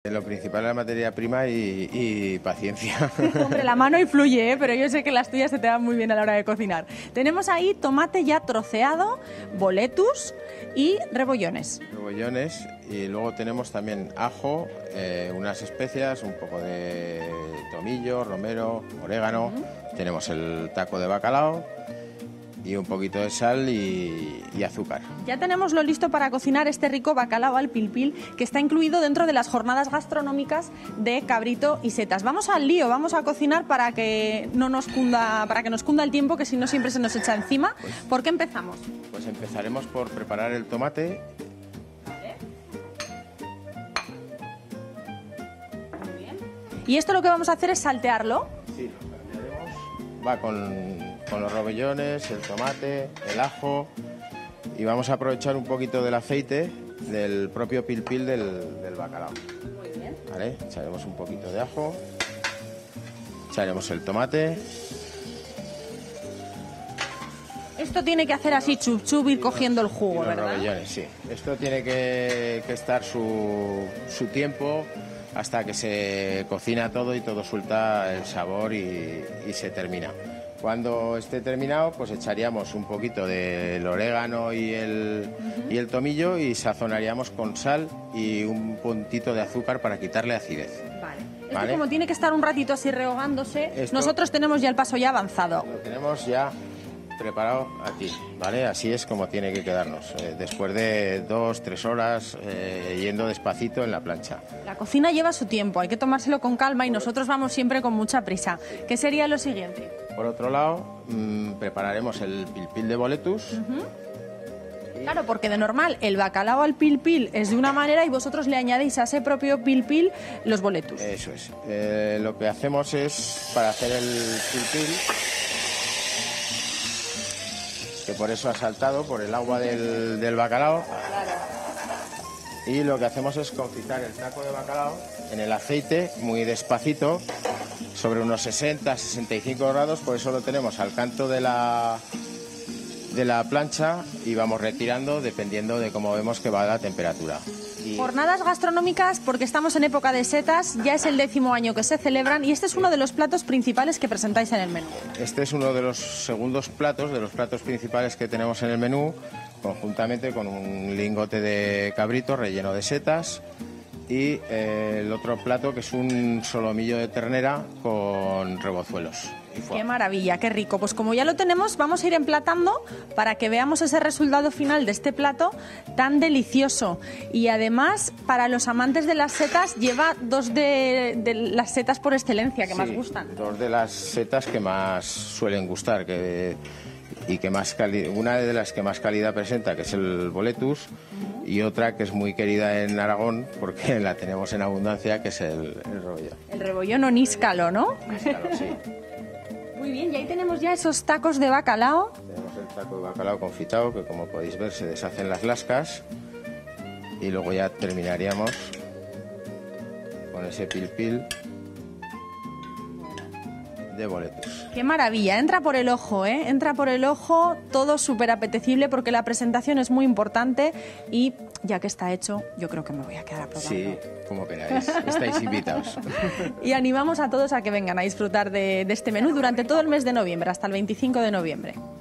Lo principal es la materia prima y paciencia. Hombre, la mano influye, pero yo sé que las tuyas se te dan muy bien a la hora de cocinar. Tenemos ahí tomate ya troceado, boletus y rebollones. Rebollones, y luego tenemos también ajo, unas especias, un poco de tomillo, romero, orégano. Tenemos el taco de bacalao y un poquito de sal y azúcar. Ya tenemos lo listo para cocinar este rico bacalao al pil pil, que está incluido dentro de las jornadas gastronómicas de Cabrito y Setas. Vamos al lío, vamos a cocinar para que no nos cunda, para que nos cunda el tiempo, que si no siempre se nos echa encima. ¿Por qué empezamos? Pues empezaremos por preparar el tomate. Vale. Muy bien. Y esto lo que vamos a hacer es saltearlo. Sí, lo saltearemos. Va con los rebollones, el tomate, el ajo, y vamos a aprovechar un poquito del aceite del propio pil pil del bacalao. Muy bien. ¿Vale? Echaremos un poquito de ajo, echaremos el tomate. Esto tiene que hacer así chup chup, ir cogiendo el jugo, y los ¿verdad? rebollones, sí. Esto tiene que estar su tiempo hasta que se cocina todo y todo suelta el sabor y se termina. Cuando esté terminado, pues echaríamos un poquito del orégano y el tomillo y sazonaríamos con sal y un puntito de azúcar para quitarle acidez. Vale. ¿Vale? Esto como tiene que estar un ratito así rehogándose, nosotros tenemos ya el paso ya avanzado. Lo tenemos ya preparado aquí, ¿vale? Así es como tiene que quedarnos, después de 2-3 horas yendo despacito en la plancha. La cocina lleva su tiempo, hay que tomárselo con calma y nosotros vamos siempre con mucha prisa. ¿Qué sería lo siguiente? Por otro lado, prepararemos el pil pil de boletus. Claro, porque de normal el bacalao al pil pil es de una manera y vosotros le añadéis a ese propio pil pil los boletus. Eso es. Lo que hacemos es, para hacer el pil pil, que por eso ha saltado, por el agua del bacalao. Y lo que hacemos es confitar el taco de bacalao en el aceite muy despacito, sobre unos 60-65 grados, por eso lo tenemos al canto de la plancha y vamos retirando dependiendo de cómo vemos que va la temperatura. Jornadas gastronómicas, porque estamos en época de setas, ya es el 10º año que se celebran y este es uno de los platos principales que presentáis en el menú. Este es uno de los segundos platos, de los platos principales que tenemos en el menú, conjuntamente con un lingote de cabrito relleno de setas y el otro plato que es un solomillo de ternera con rebozuelos. Qué maravilla, qué rico. Pues como ya lo tenemos, vamos a ir emplatando para que veamos ese resultado final de este plato tan delicioso. Y además, para los amantes de las setas, lleva dos de las setas por excelencia que más gustan. Dos de las setas que más suelen gustar, y que más una de las que más calidad presenta, que es el boletus, y otra que es muy querida en Aragón porque la tenemos en abundancia, que es el rebollón. El rebollón o níscalo, ¿no? Níscalo, sí. Muy bien, y ahí tenemos ya esos tacos de bacalao. Tenemos el taco de bacalao confitado, que como podéis ver se deshacen las lascas, y luego ya terminaríamos con ese pil pil de boletus. Qué maravilla, entra por el ojo, ¿eh? Entra por el ojo, todo súper apetecible porque la presentación es muy importante y ya que está hecho, yo creo que me voy a quedar a probarlo. Sí, como queráis, estáis invitados. Y animamos a todos a que vengan a disfrutar de este menú durante todo el mes de noviembre, hasta el 25 de noviembre.